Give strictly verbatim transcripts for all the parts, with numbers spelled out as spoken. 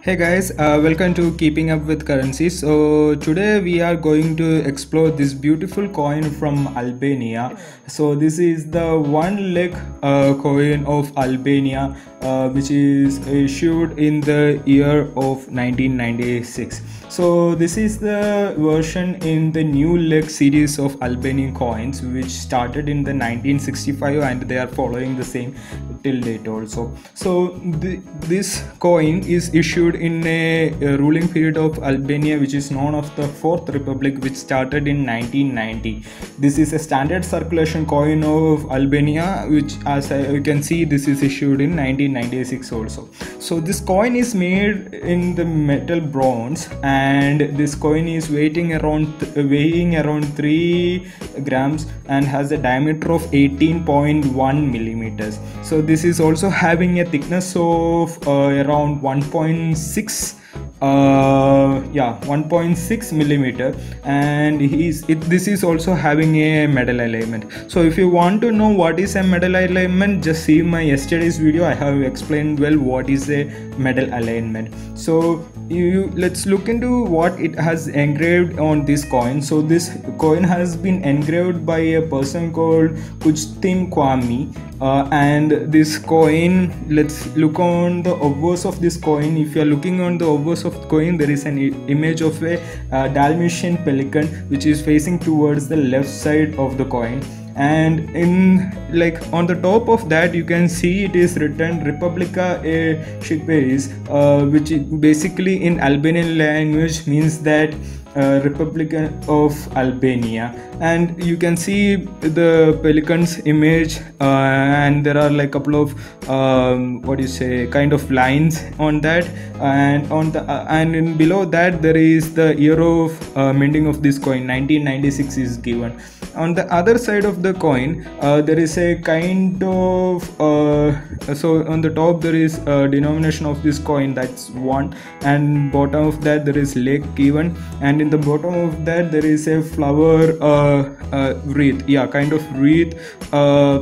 Hey guys, uh, welcome to Keeping Up with Currency. So today we are going to explore this beautiful coin from Albania. So this is the one leg uh, coin of Albania, uh, which is issued in the year of nineteen ninety-six. So this is the version in the new leg series of Albanian coins, which started in the nineteen sixty-five, and they are following the same till date also. So the, this coin is issued in a, a ruling period of Albania, which is known as the Fourth Republic, which started in nineteen ninety. This is a standard circulation coin of Albania, which, as you can see, this is issued in nineteen ninety-six also. So this coin is made in the metal bronze, and this coin is weighing around weighing around three grams and has a diameter of eighteen point one millimeters. So this is also having a thickness of uh, around one point six uh yeah one point six millimeter, and he's it, this is also having a medal alignment. So if you want to know what is a medal alignment, just see my yesterday's video. I have explained well what is a medal alignment. So you let's look into what it has engraved on this coin. So this coin has been engraved by a person called Kuchtin Kwame, uh, and this coin, let's look on the obverse of this coin. If you are looking on the obverse of the coin, there is an image of a uh, Dalmatian pelican which is facing towards the left side of the coin, and in like on the top of that you can see it is written Republika e Shqipërisë, uh, which basically in Albanian language means that uh, Republic of Albania. And you can see the pelican's image, uh, and there are like a couple of um, what do you say kind of lines on that, and on the uh, and in below that there is the year of uh, minting of this coin, nineteen ninety-six is given. On the other side of the coin, uh, there is a kind of uh, so on the top there is a denomination of this coin, that's one, and bottom of that there is lake given, and in the bottom of that there is a flower uh, uh, wreath, yeah kind of wreath uh,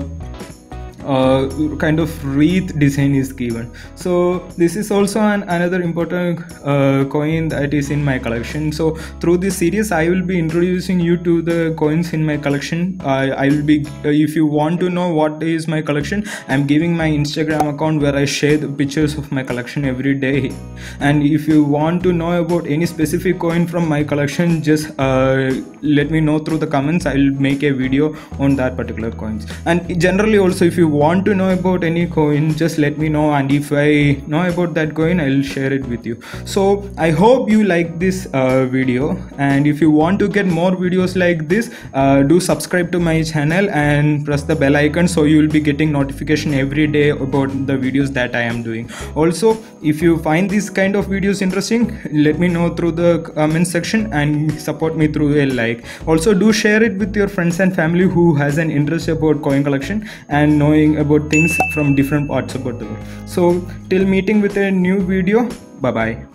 Uh, kind of wreath design is given. So this is also an another important uh, coin that is in my collection. So through this series I will be introducing you to the coins in my collection. uh, I will be uh, if you want to know what is my collection, I'm giving my Instagram account where I share the pictures of my collection every day. And if you want to know about any specific coin from my collection, just uh, let me know through the comments. I will make a video on that particular coins. And generally also, if you want to know about any coin, just let me know, and if I know about that coin I will share it with you. So I hope you like this uh, video, and if you want to get more videos like this, uh, do subscribe to my channel and press the bell icon, so you will be getting notification every day about the videos that I am doing. Also, if you find this kind of videos interesting, let me know through the comment section and support me through a like. Also, do share it with your friends and family who has an interest about coin collection and knowing about things from different parts about the world. So till meeting with a new video, bye bye.